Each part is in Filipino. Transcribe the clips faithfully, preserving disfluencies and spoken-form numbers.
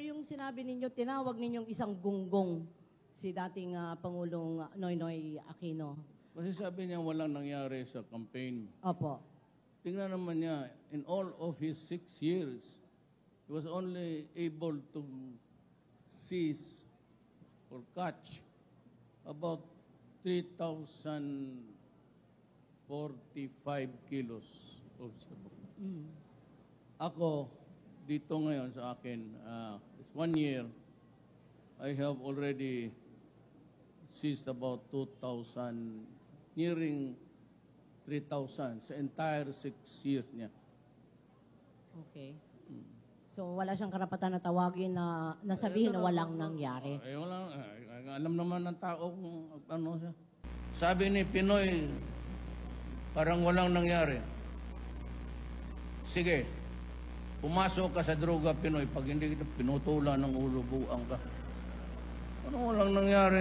yung sinabi ninyo, tinawag ninyong isang gunggong si dating ah, Pangulong Noynoy Aquino. Kasi sabi niya walang nangyari sa campaign. Opo. Tingnan naman niya, in all of his six years, he was only able to seize or catch about three thousand forty-five kilos of shabu. Mm. Ako, dito ngayon sa akin, uh, it's one year, I have already seized about two thousand, nearing three thousand sa entire six years niya. Okay. So wala siyang karapatan na tawagin na nasabihin na walang nangyari. Ay, walang, ay, alam naman ng tao kung ano siya. Sabi ni Pinoy, parang walang nangyari. Sige, pumasok ka sa droga, Pinoy. Pag hindi kita pinutulan ng ulo, buang ka. Ano walang nangyari?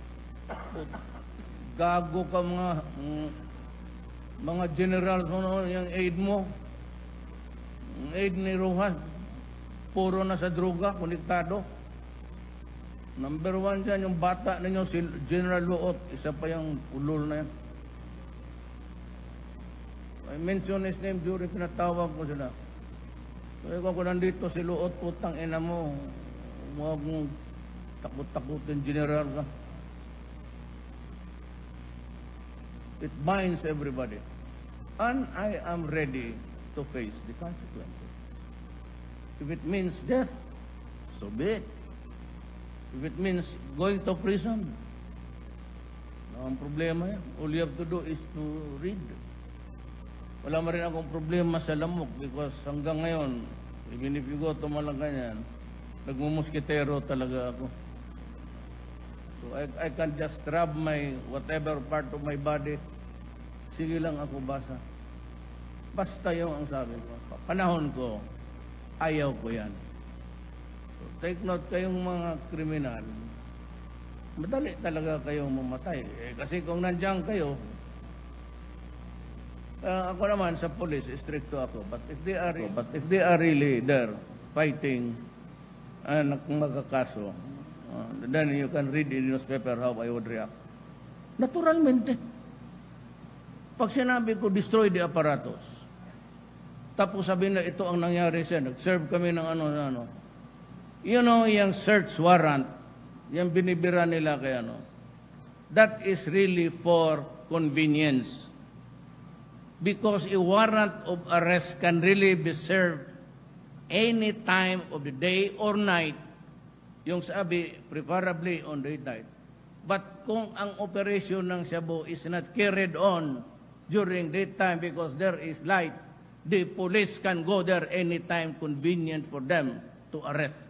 Gago ka mga mm, mga general, ano, yung aid mo. Yung aid ni Rojas. Puro na sa droga, konektado. Number one dyan, yung bata ninyo, si General Luot. Isa pa yung ulol na yan. I mentioned his name during pinatawag ko sila. Kaya kung nandito si Luot, putang ina mo, huwag mong takot-takutin, general ka. It binds everybody. And I am ready to face the consequences. If it means death, so be it. If it means going to prison, no, ang problema yan. All you have to do is to read. Wala ma rin akong problema sa lamok because hanggang ngayon, even if you go to Malacanang, nagmumuskitero talaga ako. So I, I can just rub my whatever part of my body. Sige lang ako basa. Basta yung ang sabi ko. Panahon ko, ayaw ko yan. So take note kayong mga kriminal, madali talaga kayong mamatay. Eh, kasi kung nandiyan kayo, Uh, ako naman sa police, stricto ako. But if they are, but if they are really there fighting and uh, magkakaso, uh, then you can read in the newspaper how I would react. Naturalmente. Pag sinabi ko, destroy the apparatus. Tapos sabihin na ito ang nangyari siya. Nag-serve kami ng ano, ano. You know, yung search warrant, yung binibira nila kay ano, that is really for convenience. Because a warrant of arrest can really be served any time of the day or night. Yung sabi, preferably on the night. But kung ang operation ng shabu is not carried on during daytime because there is light, the police can go there anytime convenient for them to arrest.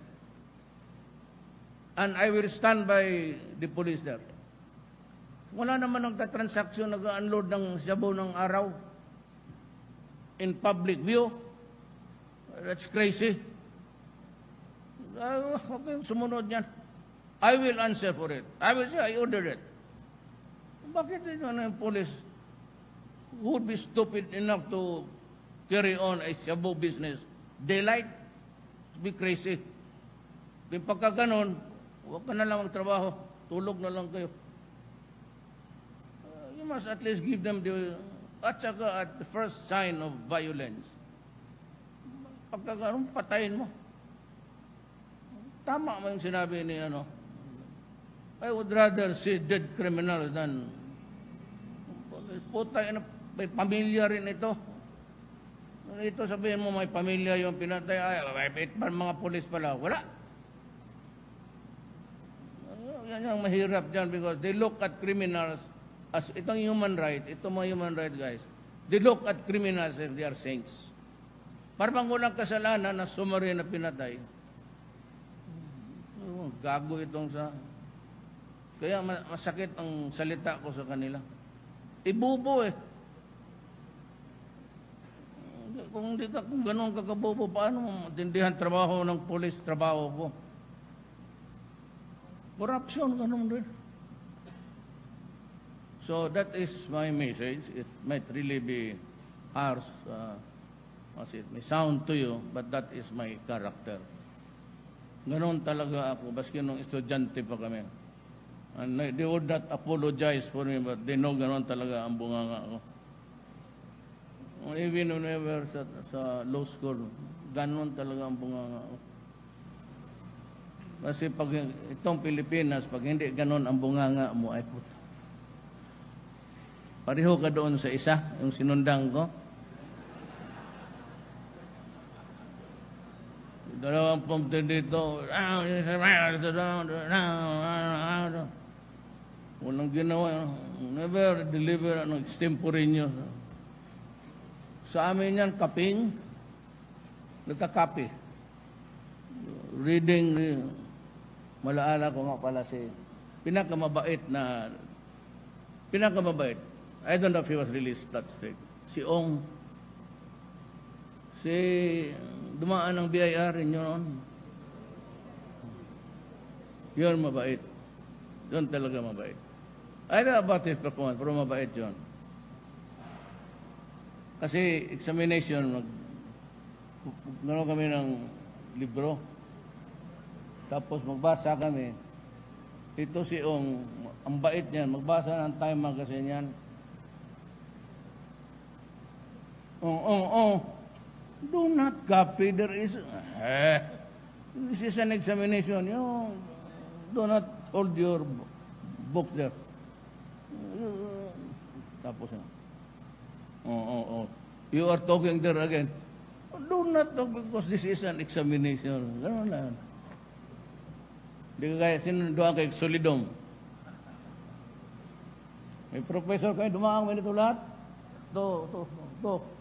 And I will stand by the police there. Wala naman nagtatransaksyon, nag-unload ng shabu ng araw in public view. That's crazy. Uh, okay, sumunod yan. I will answer for it. I will say I ordered it. Bakit ito na yung police who would be stupid enough to carry on a shabu business? Daylight? Be crazy. Yung pagka ganon, huwag ka na lang magtrabaho. Tulog na lang kayo. Uh, you must at least give them the at saka at the first sign of violence, pagkaganon, patayin mo. Tama mo yung sinabi ni ano, I would rather see dead criminals than puta, may pamilya rin ito. Ito sabihin mo may pamilya yung pinatay, ay, may mga pulis pala. Wala. Yan yung mahirap dyan because they look at criminals as itong human right, itong mga human right guys, they look at criminals if they are saints. Parang walang kasalanan na sumari na pinatay. Oh, gago itong sa... Kaya masakit ang salita ko sa kanila. Ibubo eh. Kung hindi ka, kung ganun kakabobo, paano mo matindihan trabaho ng polis, trabaho ko? Corruption, ganun din. So that is my message. It might really be harsh, uh, as it may sound to you, but that is my character. Ganon talaga ako, baski nung estudyante pa kami. And they would not apologize for me, but they know ganon talaga ang bunganga ko. Even whenever sa, sa law school, ganon talaga ang bunganga ko. Kasi pag itong Pilipinas, pag hindi ganon ang bunganga mo, ay puto. Pareho ka doon sa isa, yung sinundang ko. Dalawang pumpte dito. Walang ginawa. Never deliver ng extemporaneous. Sa amin yan, kaping. Nagkakapi. Reading, malaala ko nga pala si pinakamabait na pinakamabait. I don't know if he was really that strict. Si Ong, si dumaan ng B I R inyo noon. Yun mabait. Yun talaga mabait. I don't know about his performance, pero mabait yun. Kasi examination, nag, gano'n kami ng libro. Tapos magbasa kami. Ito si Ong, ang bait niyan, magbasa ng Time Magazine yan. Oh, oh, oh. Do not copy. There is... Eh, this is an examination. You do not hold your book there. Tapos na. Oh, oh, oh. You are talking there again. Do not talk because this is an examination. Ganun lang. Hindi ka kaya sinunduan kay Solidom. May professor kayo, dumaang minito lahat. To, to, to.